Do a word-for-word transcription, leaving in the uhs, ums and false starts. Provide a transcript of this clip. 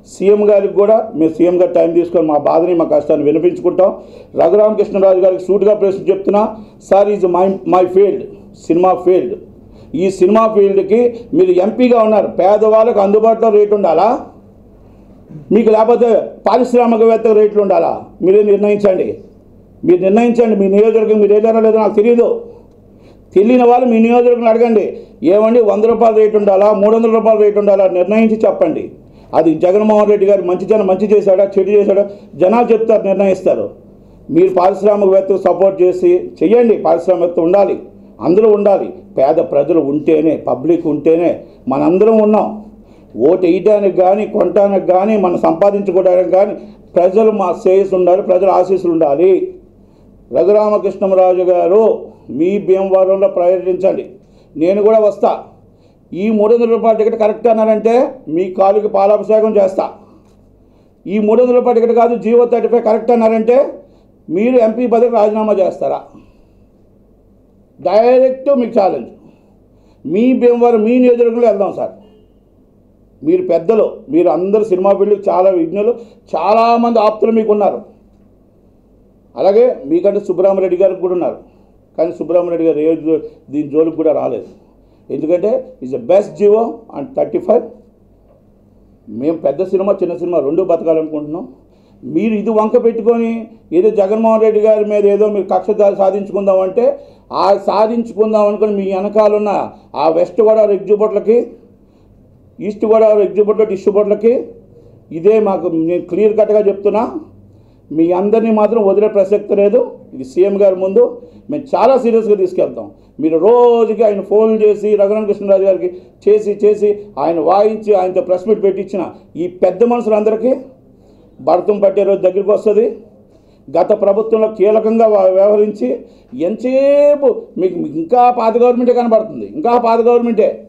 CM గారికి కూడా మేము సీఎం గారు టైం తీసుకొని మా బాధని మా కష్టాన్ని వినిపించుకుంటాం. రఘురామకృష్ణరాజు గారికి సూటిగా ప్రశ్న చెప్తున్నా, sir is my my field, cinema field. ఈ సినిమా ఫీల్డ్కి మీరు ఎంపీగా ఉన్నారు, పేదవాళ్ళకు అందుబాటులో రేటు ఉండాలా, మీకు లేకపోతే పారిశ్రామికవేత్తకు రేట్లు ఉండాలా? మీరే నిర్ణయించండి, మీరు నిర్ణయించండి. మీ నియోజకవర్గం మీరు ఏదైనా లేదో నాకు తెలియదు, తెలియని వాళ్ళు మీ నియోజకవర్గం అడగండి. ఏమండి వంద రూపాయల రేటు ఉండాలా, మూడు వందల రూపాయల రేటు ఉండాలా నిర్ణయించి చెప్పండి. అది జగన్మోహన్ రెడ్డి గారు మంచి జనం మంచి చేశాడా చెడు చేశాడా జనాలు చెప్తారు, నిర్ణయిస్తారు. మీరు పారిశ్రామికవేత్తకు సపోర్ట్ చేసి చెయ్యండి. పారిశ్రామికవేత్త ఉండాలి, అందరూ ఉండాలి. పేద ప్రజలు ఉంటేనే, పబ్లిక్ ఉంటేనే మనందరం ఉన్నాం. ఓటు వేయడానికి కానీ కొనడానికి కానీ మనం సంపాదించుకోవడానికి కానీ ప్రజలు మా శ్రేయస్సు ఉండాలి, ప్రజల ఆశీస్సులు ఉండాలి. రఘురామకృష్ణరాజు గారు మీ భీమవరంలో పర్యటించండి, నేను కూడా వస్తా. ఈ మూడు వందల రూపాయల టికెట్ కరెక్ట్ అన్నారంటే మీ కాలుకి పాలాభిషేకం చేస్తా. ఈ మూడు వందల రూపాయల టికెట్ కాదు జీవో థర్టీ ఫైవ్ కరెక్ట్ అన్నారంటే మీరు ఎంపీ పదవి రాజీనామా చేస్తారా? డైరెక్ట్ మీకు ఛాలెంజ్. మీ భీమవరం మీ నియోజకవర్గంలో వెళ్దాం సార్. మీరు పెద్దలు, మీరు అందరు సినిమా ఫీల్డ్కి చాలా విజ్ఞులు, చాలామంది ఆప్తులు మీకు ఉన్నారు. అలాగే మీకంటే సుబ్రహ్మరెడ్డి గారికి కూడా ఉన్నారు. కానీ సుబ్రహ్మరెడ్డి గారు ఏ దీని జోలికి కూడా రాలేదు. ఎందుకంటే is the best GO and thirty five. మేము పెద్ద సినిమా చిన్న సినిమా రెండు బతకాలనుకుంటున్నాం. మీరు ఇది వంక పెట్టుకొని ఏదో జగన్మోహన్ రెడ్డి గారి మీద ఏదో మీరు కక్ష సాధించుకుందామంటే ఆ సాధించుకుందాం అనుకుని మీ వెనకాలన్న ఆ వెస్ట్ గోదావరి ఎగ్జిబిట్లకి, ఈస్ట్ గోదావరి ఎగ్జిబిట్లో డిస్ట్రిబ్యూటర్లకి ఇదే మాకు నేను క్లియర్ కట్గా చెప్తున్నా. మీ అందరినీ మాత్రం వదిలే ప్రసక్తి లేదు. ఇది సీఎం గారి ముందు మేము చాలా సీరియస్గా తీసుకెళ్తాం. మీరు రోజుకి ఆయన ఫోన్లు చేసి రఘురామకృష్ణరాజు గారికి చేసి చేసి ఆయన వాయించి ఆయనతో ప్రెస్ మీట్ పెట్టించిన ఈ పెద్ద మనుషులందరికీ భరతం పట్టే రోజు దగ్గరికి వస్తుంది. గత ప్రభుత్వంలో కీలకంగా వ్యవహరించి ఎంతసేపు మీకు ఇంకా పాత గవర్నమెంటే కనబడుతుంది, ఇంకా పాత గవర్నమెంటే.